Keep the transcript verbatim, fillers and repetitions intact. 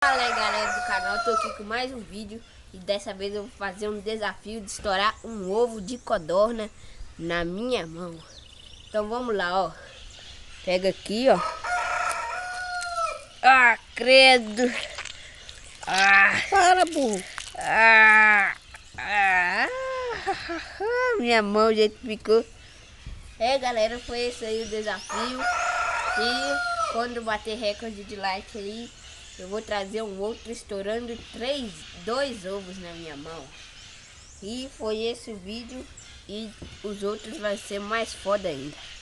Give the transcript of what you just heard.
Fala aí, galera do canal, tô aqui com mais um vídeo e dessa vez eu vou fazer um desafio de estourar um ovo de codorna na minha mão. Então vamos lá, ó. Pega aqui, ó. Ah, credo. Ah, Para, burro. ah, ah, minha mão, o jeito que ficou. É, galera, foi esse aí o desafio. E quando bater recorde de like aí, eu vou trazer um outro estourando três, dois ovos na minha mão. E foi esse o vídeo. E os outros vai ser mais foda ainda.